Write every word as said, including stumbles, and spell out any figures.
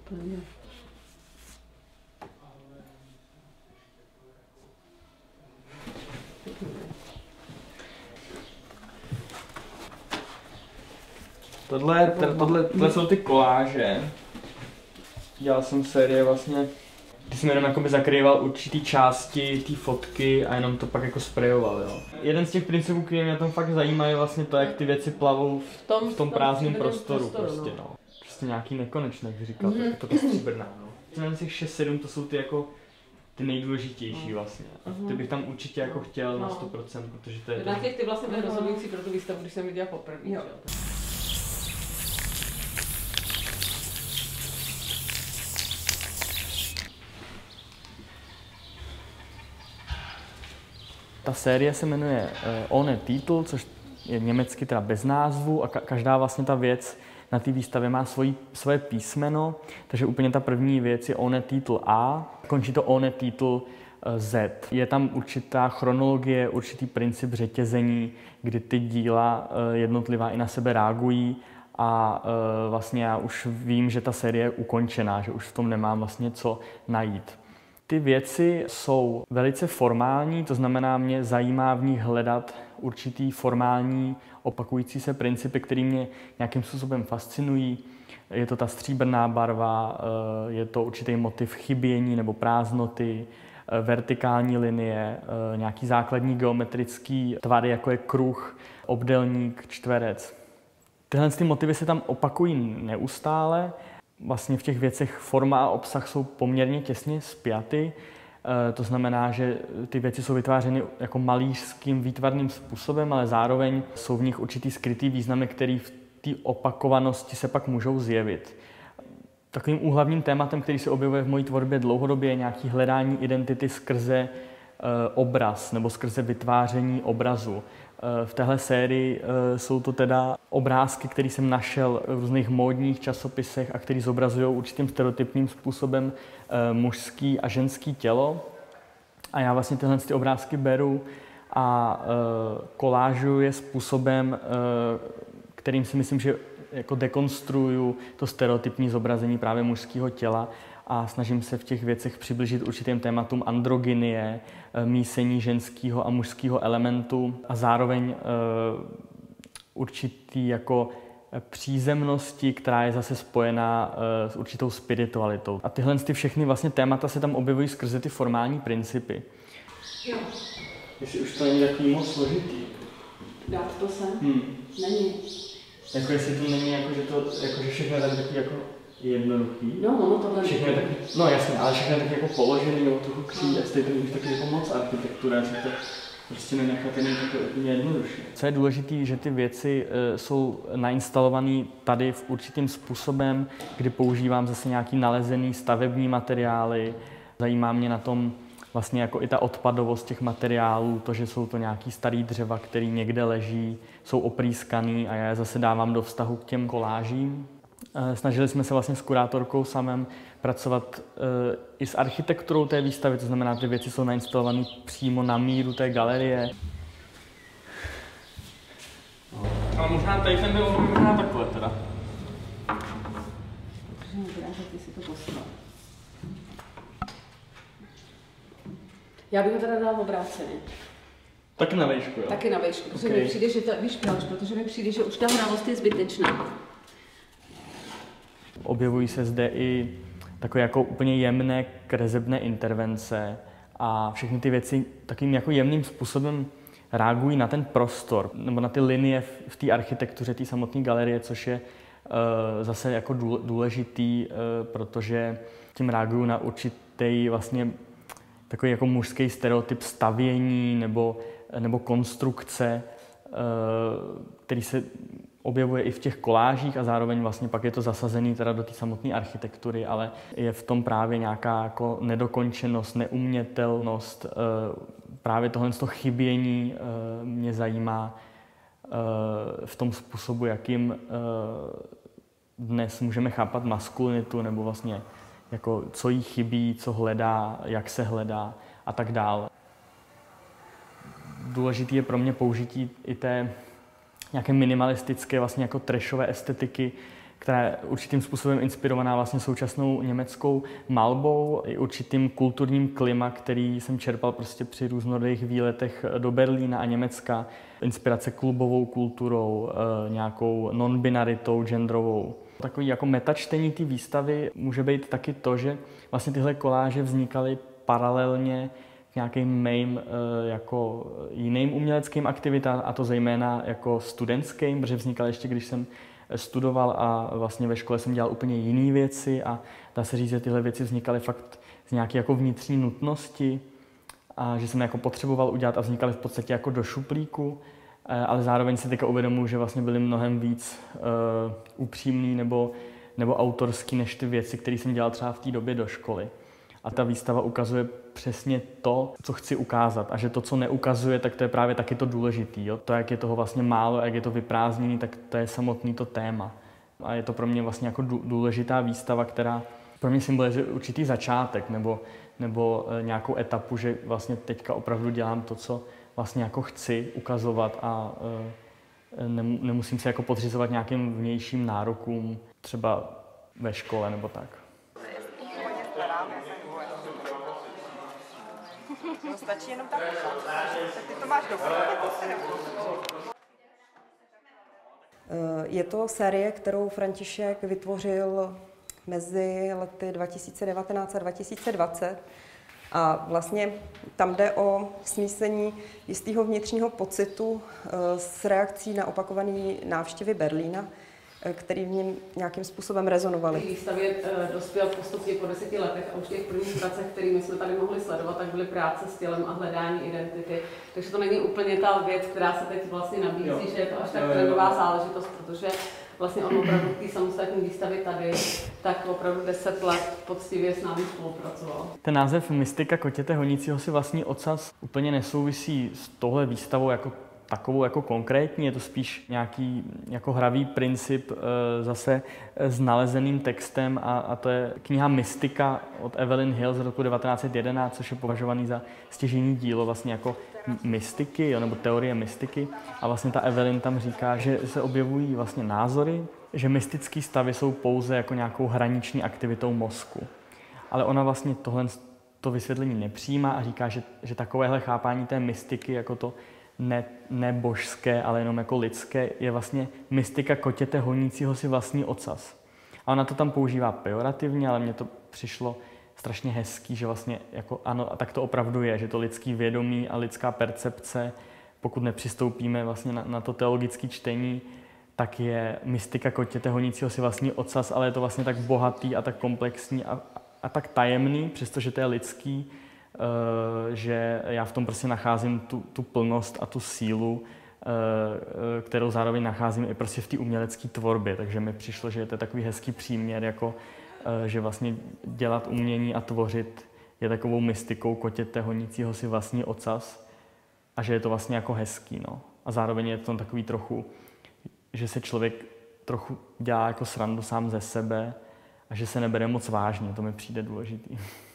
úplně. Tohle, tohle, tohle jsou ty koláže. Dělal jsem série vlastně, ty jsem jenom jakoby zakrýval určitý části té fotky a jenom to pak jako sprejoval, jo. Jeden z těch principů, který mě na tom fakt zajímá, je vlastně to, jak ty věci plavou v tom, v tom prázdném prostoru, prostoru prostě, no. Prostě nějaký nekonečný, jak říkal, mm-hmm. tak to je stříbrná, no. Tyhle těch šest sedm to jsou ty jako ty nejdůležitější vlastně. A ty bych tam určitě jako chtěl no. na sto procent, protože to je... Na těch ty vlastně byly rozhodující pro tu výstavu, když jsem viděla poprvé. Jo. Ta série se jmenuje uh, Ohne Titel, což je německy teda bez názvu a ka- každá vlastně ta věc na té výstavě má svojí, svoje písmeno, takže úplně ta první věc je Ohne Titel A, končí to Ohne Titel uh, Z. Je tam určitá chronologie, určitý princip řetězení, kdy ty díla uh, jednotlivá i na sebe reagují a uh, vlastně já už vím, že ta série je ukončená, že už v tom nemám vlastně co najít. Ty věci jsou velice formální, to znamená, mě zajímá v nich hledat určitý formální opakující se principy, které mě nějakým způsobem fascinují. Je to ta stříbrná barva, je to určitý motiv chybění nebo prázdnoty, vertikální linie, nějaký základní geometrický tvary, jako je kruh, obdélník, čtverec. Tyhle ty motivy se tam opakují neustále. Vlastně v těch věcech forma a obsah jsou poměrně těsně spjaty. To znamená, že ty věci jsou vytvářeny jako malířským výtvarným způsobem, ale zároveň jsou v nich určitý skrytý významy, který v té opakovanosti se pak můžou zjevit. Takovým úhlavním tématem, který se objevuje v mojí tvorbě dlouhodobě, je nějaké hledání identity skrze obraz nebo skrze vytváření obrazu. V téhle sérii jsou to teda obrázky, které jsem našel v různých módních časopisech a které zobrazují určitým stereotypním způsobem mužský a ženský tělo. A já vlastně tyhle ty obrázky beru a kolážuju je způsobem, kterým si myslím, že jako dekonstruuju to stereotypní zobrazení právě mužského těla a snažím se v těch věcech přiblížit určitým tématům androgynie, mísení ženského a mužského elementu a zároveň uh, určitý jako přízemnosti, která je zase spojená uh, s určitou spiritualitou. A tyhle ty všechny vlastně témata se tam objevují skrze ty formální principy. Jo. Jestli už to není takový moc složitý. Dát to sem? Hmm. Není. Jako jestli to není jako, že to, jako, že všechno je tady taky jako jednoduchý. No, no, tohle všechno je taky, no jasně, ale všechno je taky jako položený nebo trochu kří, a stejně už taky jako moc architektura, že to prostě nenecháte není takové úplně jednoduše. Co je důležité, že ty věci e, jsou nainstalované tady v určitým způsobem, kdy používám zase nějaký nalezený stavební materiály. Zajímá mě na tom vlastně jako i ta odpadovost těch materiálů, to, že jsou to nějaký starý dřeva, který někde leží, jsou oprýskaný a já je zase dávám do vztahu k těm kolážím. Snažili jsme se vlastně s kurátorkou samem pracovat e, i s architekturou té výstavy, to znamená, že ty věci jsou nainstalované přímo na míru té galerie. Ale možná tady ten byl možná takhle teda. Já bych ho teda dala obráceně. Taky na výšku, jo? Taky na výšku, protože okay. mi přijde, že to, víš proč, protože mi přijde, že už ta hravost je zbytečná. Objevují se zde i takové jako úplně jemné kresebné intervence a všechny ty věci takovým jako jemným způsobem reagují na ten prostor nebo na ty linie v, v té architektuře té samotné galerie, což je uh, zase jako důležitý, uh, protože tím reagují na určitý vlastně takový jako mužský stereotyp stavění nebo, nebo konstrukce, uh, který se objevuje i v těch kolážích a zároveň vlastně pak je to zasazený teda do té samotné architektury, ale je v tom právě nějaká jako nedokončenost, neumětelnost. Právě tohle chybění mě zajímá v tom způsobu, jakým dnes můžeme chápat maskulinitu, nebo vlastně jako co jí chybí, co hledá, jak se hledá a tak dále. Důležitý je pro mě použití i té nějaké minimalistické, vlastně jako trashové estetiky, která je určitým způsobem inspirovaná vlastně současnou německou malbou i určitým kulturním klima, který jsem čerpal prostě při různorodých výletech do Berlína a Německa. Inspirace klubovou kulturou, nějakou non-binaritou, genderovou. Takový jako metačtení té výstavy může být taky to, že vlastně tyhle koláže vznikaly paralelně k nějakým mým jako jiným uměleckým aktivitám, a to zejména jako studentským, protože vznikaly ještě, když jsem studoval a vlastně ve škole jsem dělal úplně jiné věci a dá se říct, že tyhle věci vznikaly fakt z nějaké jako vnitřní nutnosti a že jsem jako potřeboval udělat a vznikaly v podstatě jako do šuplíku, ale zároveň si teďka uvědomuji, že vlastně byly mnohem víc uh, upřímný nebo, nebo autorský než ty věci, které jsem dělal třeba v té době do školy. A ta výstava ukazuje přesně to, co chci ukázat. A že to, co neukazuje, tak to je právě taky to důležité. To, jak je toho vlastně málo, jak je to vyprázdněné, tak to je samotný to téma. A je to pro mě vlastně jako důležitá výstava, která pro mě symbolizuje určitý začátek nebo, nebo nějakou etapu, že vlastně teďka opravdu dělám to, co vlastně jako chci ukazovat a nemusím se jako podřizovat nějakým vnějším nárokům, třeba ve škole nebo tak. No, stačí jenom tak, tak ty to máš dobrý, to se nebudu. Je to série, kterou František vytvořil mezi lety dva tisíce devatenáct a dva tisíce dvacet. A vlastně tam jde o smísení jistého vnitřního pocitu s reakcí na opakované návštěvy Berlína, který v něm nějakým způsobem rezonovaly. V výstavě dospěl postupně po deseti letech a už těch prvních pracech, kterými jsme tady mohli sledovat, tak byly práce s tělem a hledání identity. Takže to není úplně ta věc, která se teď vlastně nabízí, jo. Že je to až tak trendová záležitost, protože vlastně on opravdu v té samostatné výstavě tady, tak opravdu deset let poctivě s námi spolupracoval. Ten název Mystika kotěte honícího si vlastní ocas úplně nesouvisí s touhle výstavou jako takovou jako konkrétní, je to spíš nějaký jako hravý princip e, zase s nalezeným textem a, a to je kniha Mystika od Evelyn Hill z roku devatenáct set jedenáct, což je považovaný za stěžejní dílo vlastně jako mystiky, jo, nebo teorie mystiky. A vlastně ta Evelyn tam říká, že se objevují vlastně názory, že mystické stavy jsou pouze jako nějakou hraniční aktivitou mozku. Ale ona vlastně tohle to vysvětlení nepřijímá a říká, že, že takovéhle chápání té mystiky jako to ne, ne božské, ale jenom jako lidské, je vlastně mystika kotěte honícího si vlastní ocas. A ona to tam používá pejorativně, ale mně to přišlo strašně hezký, že vlastně jako ano, a tak to opravdu je, že to lidský vědomí a lidská percepce, pokud nepřistoupíme vlastně na, na to teologické čtení, tak je mystika kotěte honícího si vlastní ocas, ale je to vlastně tak bohatý a tak komplexní a, a tak tajemný, přestože to je lidský, že já v tom prostě nacházím tu, tu plnost a tu sílu, kterou zároveň nacházím i prostě v té umělecké tvorbě. Takže mi přišlo, že je to takový hezký příměr, jako, že vlastně dělat umění a tvořit je takovou mystikou kotěte honícího si vlastní ocas a že je to vlastně jako hezký. No. A zároveň je to takový trochu, že se člověk trochu dělá jako srandu sám ze sebe a že se nebere moc vážně, to mi přijde důležitý.